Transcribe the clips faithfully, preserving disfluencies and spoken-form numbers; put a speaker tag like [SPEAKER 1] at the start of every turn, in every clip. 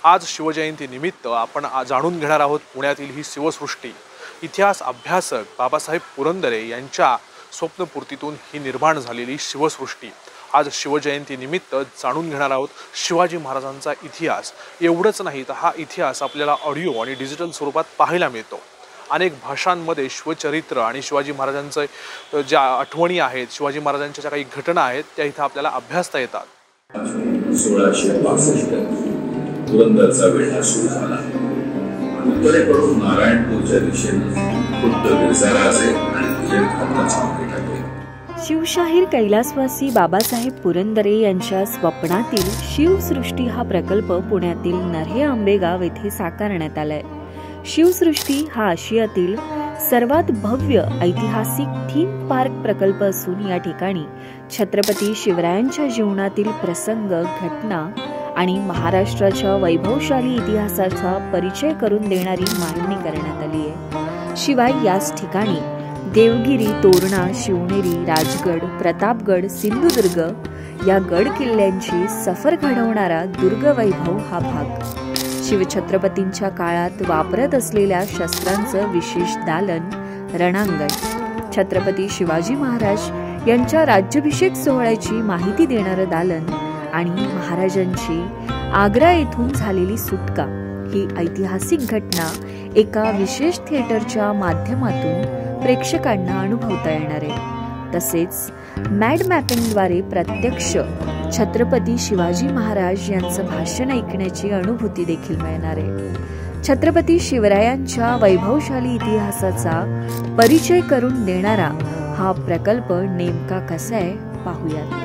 [SPEAKER 1] आज शिवजयंती निमित्त आपण जाणून घेणार आहोत पुण्यातील ही शिवसृष्टी। इतिहास अभ्यासक बाबासाहेब पुरंदरे यांच्या स्वप्नपूर्तीतून ही निर्माण झालेली शिवसृष्टी। आज शिवजयंती निमित्त जाणून घेणार आहोत शिवाजी महाराजांचा इतिहास। एवढंच नाही तर हा इतिहास आपल्याला ऑडिओ आणि डिजिटल स्वरूपात पाहायला मिळतो। अनेक भाषांमध्ये शिवचरित्र आणि शिवाजी महाराजांचे ज्या आठवणी आहेत, शिवाजी महाराजांच्या ज्या काही घटना आहेत त्या इथे आपल्याला अभ्यासता येतात।
[SPEAKER 2] सोळाशे बासष्ट पुरंदरचा वेढा सुरू झाला। उत्तरेकडून नारायणपूरच्या दिशेने खुद्द गिरजाराजे आणि तुझे खाताचा मागे टाकले।
[SPEAKER 3] शिवशाहीर कैलासवासी बाबासाहेब पुरंदरे यांच्या स्वप्नातील शिवसृष्टी हा प्रकल्प पुण्यातील नर्हे आंबेगाव येथे साकारण्यात आलाय। शिवसृष्टी हा आशियातील सर्वात भव्य ऐतिहासिक थीम पार्क प्रकल्प असून या ठिकाणी छत्रपती शिवरायांच्या जीवनातील प्रसंग, घटना आणि महाराष्ट्राच्या वैभवशाली इतिहासाचा परिचय करून देणारी मांडणी करण्यात आली आहे। शिवाय याच ठिकाणी देवगिरी, तोरणा, शिवनेरी, राजगड, प्रतापगड, सिंधुदुर्ग या गड किल्ल्यांची सफर घडवणारा दुर्ग वैभव हा भाग, शिवछत्रपतींच्या काळात वापरत असलेल्या शस्त्रांचं विशेष दालन, रणांगण, छत्रपती शिवाजी महाराज यांच्या राज्याभिषेक सोहळ्याची माहिती देणारं दालन आणि महाराजांची आग्रा येथून झालेली सुटका ही ऐतिहासिक घटना एका विशेष थिएटरच्या माध्यमातून प्रेक्षकांना अनुभवता येणार आहे। तसेच मॅड मॅपिंगद्वारे प्रत्यक्ष छत्रपती शिवाजी महाराज यांचं भाषण ऐकण्याची अनुभूती देखील मिळणार आहे। छत्रपती शिवरायांच्या वैभवशाली इतिहासाचा परिचय करून देणारा हा प्रकल्प नेमका कसा आहे पाहूयात।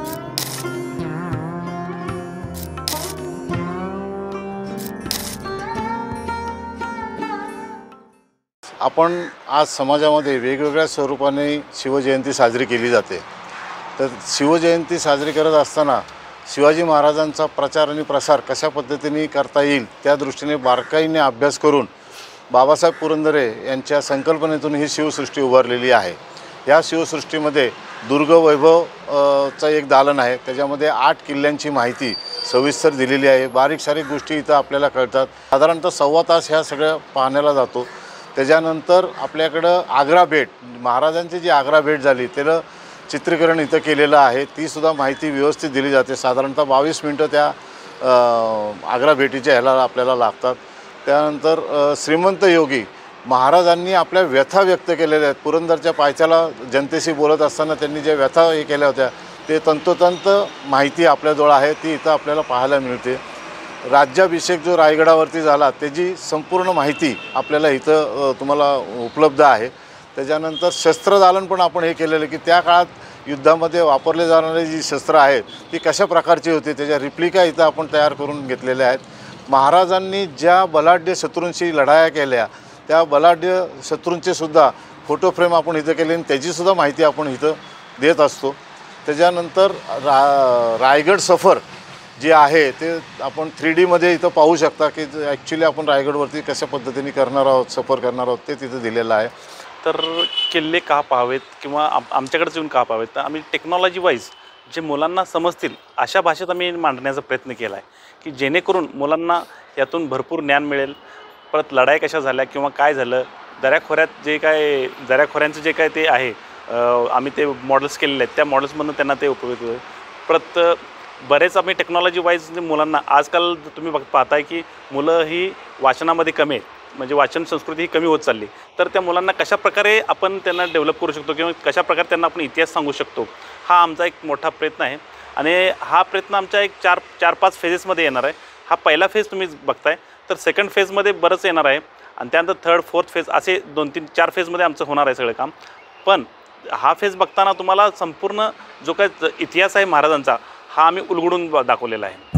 [SPEAKER 4] आपण आज समाजामध्ये वेगवेगळ्या स्वरूपाने शिवजयंती साजरी केली जाते। तर शिवजयंती साजरी करत असताना शिवाजी महाराजांचा प्रचार आणि प्रसार कशा पद्धतीने करता येईल त्या दृष्टीने बारकाईने अभ्यास करून बाबासाहेब पुरंदरे यांच्या संकल्पनेतून ही शिवसृष्टी उभारलेली आहे। या शिवसृष्टीमध्ये दुर्ग वैभव चा एक दालन आहे, त्याच्यामध्ये आठ किल्ल्यांची माहिती सविस्तर दिलेली आहे। बारीक सारीक गोष्टी इथं आपल्याला कळतात। साधारणतः सव्वा तास ह्या सगळ्या पाहण्याला जातो। त्याच्यानंतर आपल्याकडं आग्रा भेट, महाराजांची जी आग्रा भेट झाली त्याला चित्रीकरण इथं केलेलं आहे, ती सुद्धा माहिती व्यवस्थित दिली जाते। साधारणतः बावीस मिनटं त्या आग्रा भेटीच्या ह्याला आपल्याला लागतात। त्यानंतर श्रीमंत योगी महाराजांनी आपल्या व्यथा व्यक्त केलेल्या आहेत। पुरंदरच्या पायथ्याला जनतेशी बोलत असताना त्यांनी ज्या व्यथा हे केल्या होत्या ते तंतोतंत माहिती आपल्याजवळ आहे, ती इथं आपल्याला पाहायला मिळते। राज्याभिषेक जो रायगडावरती झाला त्याची संपूर्ण माहिती आपल्याला इथं तुम्हाला उपलब्ध आहे। त्याच्यानंतर शस्त्रदालन पण आपण हे केलेलं की त्या काळात युद्धामध्ये वापरले जाणारे जी शस्त्र आहेत ती कशा प्रकारची होती त्याच्या रिप्लिका इथं आपण तयार करून घेतलेल्या आहेत। महाराजांनी ज्या बलाढ्य शत्रूंशी लढाया केल्या त्या बलाढ्य शत्रूंचे सुद्धा फोटो फ्रेम आपण इथं केले आणि त्याचीसुद्धा माहिती आपण इथं देत असतो। त्याच्यानंतर रा रायगड सफर जे आहे ते आपण थ्री डीमध्ये इथं पाहू शकता की ॲक्च्युली आपण रायगडवरती कशा पद्धतीने करणार आहोत, सफर करणार आहोत ते तिथं दिलेलं आहे।
[SPEAKER 5] तर किल्ले का पाहावेत किंवा आम आमच्याकडेच येऊन का पाहावेत, तर आम्ही टेक्नॉलॉजी वाईज जे मुलांना समजतील अशा भाषेत आम्ही मांडण्याचा प्रयत्न केला आहे की जेणेकरून मुलांना यातून भरपूर ज्ञान मिळेल। परत लढाई कशा झाल्या किंवा काय झालं, दऱ्याखोऱ्यात जे काय दऱ्याखोऱ्यांचं जे काय ते आहे आम्ही ते मॉडेल्स केलेले आहेत, त्या मॉडेल्समधून त्यांना ते उपयोग होईल। परत बरेच आम्ही टेक्नॉलॉजी वाईज मुलांना आजकाल तुम्ही बघ पाहताय की मुलं ही वाचनामध्ये कमी आहेत, म्हणजे वाचन संस्कृती ही कमी होत चालली। तर त्या मुलांना कशा प्रकारे आपण त्यांना डेव्हलप करू शकतो किंवा कशा प्रकारे त्यांना आपण इतिहास सांगू शकतो हा आमचा एक मोठा प्रयत्न आहे। आणि हा प्रयत्न आमच्या एक चार चार पाच फेजेसमध्ये येणार आहे। हा पहिला फेज तुम्ही बघताय, तर सेकंड फेजमध्ये बरंच येणार आहे आणि त्यानंतर थर्ड फोर्थ फेज असे दोन तीन चार फेजमध्ये आमचं होणार आहे सगळं काम। पण हा फेज बघताना तुम्हाला संपूर्ण जो काय इतिहास आहे महाराजांचा हा आम्ही उलगडून दाखवलेला आहे।